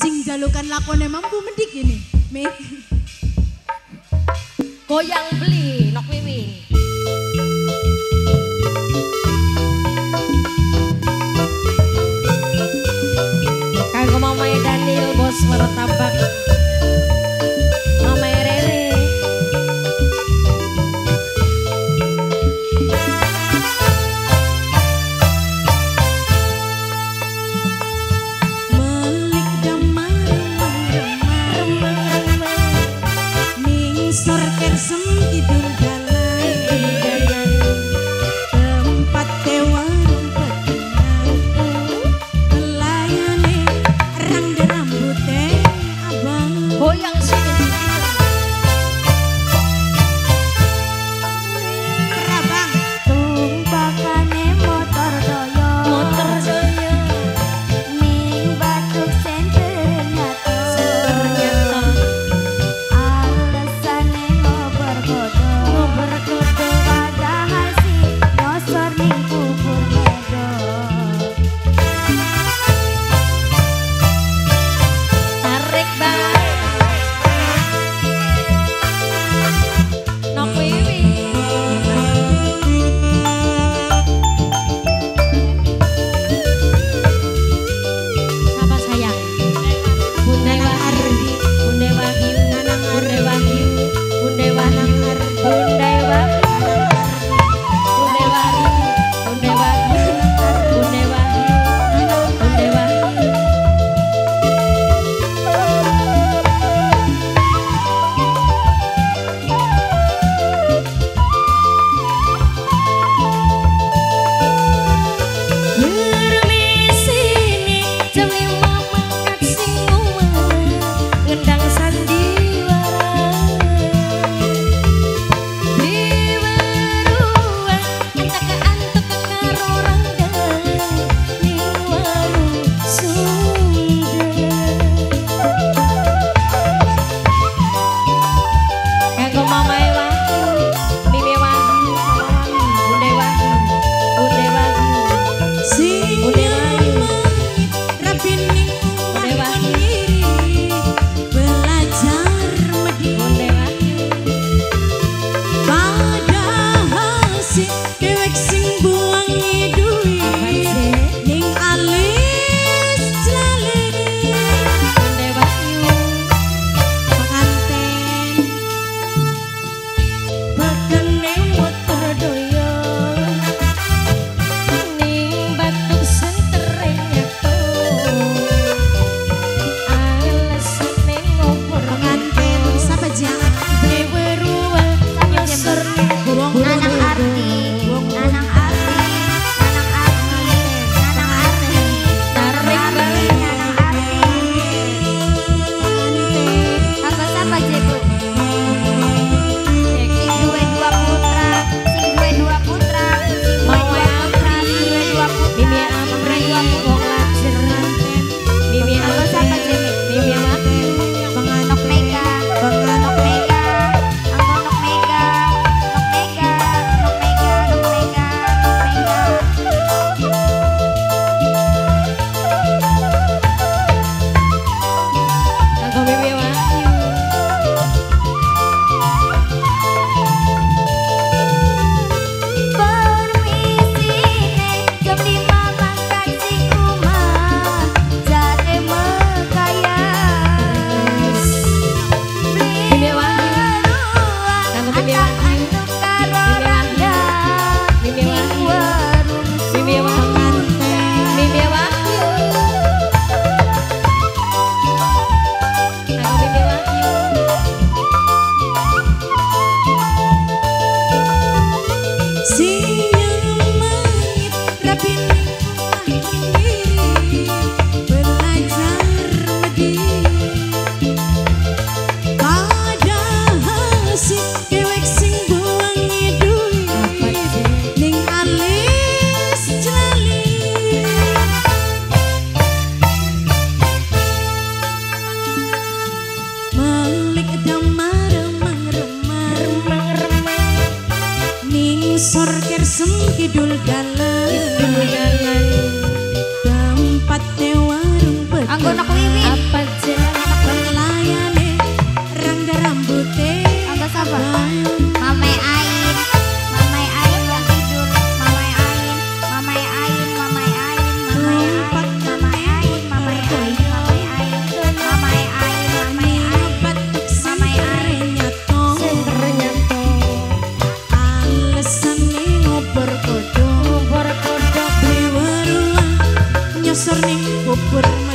sing jalukan lakone mampu mendik ini. Mi. Goyang beli nok wiwin. Kanggo Mamae Daniel bos Martabak. Mamae Rere. Melik damar ning sor kersem kidul dalan tempat warung petinau kelayane rang de rambute abang Goyang sini. rabang Tumpakane motor doyo Motor saya ning batuk senter nyato ternyata alesane ngober godo padahal si nyosor ning kubur medo tarik bang. Nok wiwin. Siapa sayang? Bunda Wahyu, Bunda Wahyu, Bunda Wahyu, Bunda Wahyu, Bunda Wahyu, Bunda Wahyu, Bunda Wahyu, Bunda Wahyu, Bunda Wahyu. Permisi nih jam 5 mangkat sing ngomong ngendang sandiwara di beruang antek karo randang ning warung Sunda kanggo Mamae Wahyu Mimi Wahyu Mama Wahyu Bunda Wahyu Bunda Wahyu sing Bunda Wahyu rapi ning Bunda Wahyu diri belajar medi Bunda Wahyu padahal si dewek sing buangi duit ning alis jalene Bunda Wahyu penganten Bekene motor doyo ning batuk sentere nyato alesane ngobrol penganten sapa jang di beruang nyosor burung Nanang arti Nanang arti Nanang arti Nanang arti tarik bang Nanang arti kanggo sapa jebu sing duwe dua putra sing duwe dua putra sing duwe Mau dua putra Amri sing duwe dua putra Mimi Amri wong lajer Mimi kanggo sapa jebu Mimi Wahyu Nok Mega Nok Mega kanggo Nok Mega Nok Mega Nok Mega Nok Mega Nok Mega kanggo Mimi Wahyu Permisi jam 5 mangkat sing rumah jare mekayas Mimi Wahyu kanggo Mimi Wahyu antuk karo randa Mimi ning Wahyu warung Mimi Wahyu Mimi Wahyu kanggo Mimi Wahyu sing nyemangit rapi ning diri belajar medi padahal si dewek sing buangi duit ning alis jalene melik damar remang ning sor kersem kidul dalan tempat warung Anggo Nok Wiwin apa ning kubur